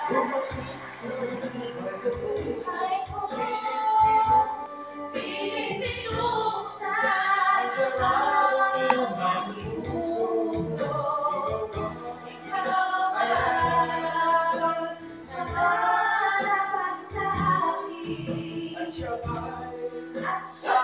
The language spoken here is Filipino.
Tumingin sa buhay ko, piling sa aking puso. Ikaw ang tiwala sa akin, at siya'y